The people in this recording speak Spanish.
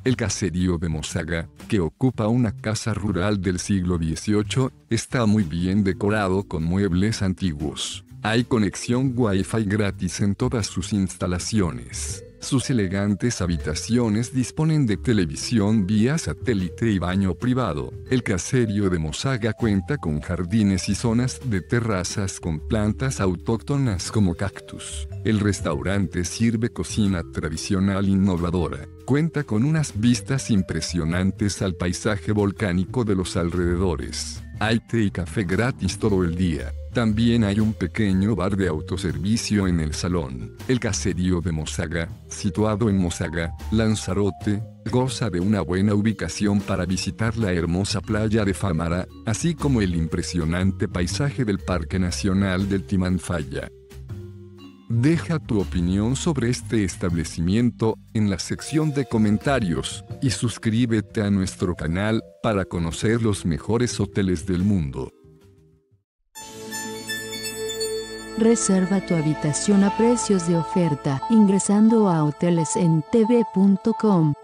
El caserío de Mosaga, que ocupa una casa rural del siglo XVIII, está muy bien decorado con muebles antiguos. Hay conexión Wi-Fi gratis en todas sus instalaciones. Sus elegantes habitaciones disponen de televisión vía satélite y baño privado. El caserío de Mosaga cuenta con jardines y zonas de terrazas con plantas autóctonas como cactus. El restaurante sirve cocina tradicional innovadora. Cuenta con unas vistas impresionantes al paisaje volcánico de los alrededores. Hay té y café gratis todo el día. También hay un pequeño bar de autoservicio en el salón. El caserío de Mosaga, situado en Mosaga, Lanzarote, goza de una buena ubicación para visitar la hermosa playa de Fámara, así como el impresionante paisaje del Parque Nacional del Timanfaya. Deja tu opinión sobre este establecimiento en la sección de comentarios y suscríbete a nuestro canal para conocer los mejores hoteles del mundo. Reserva tu habitación a precios de oferta ingresando a hotelesentv.com.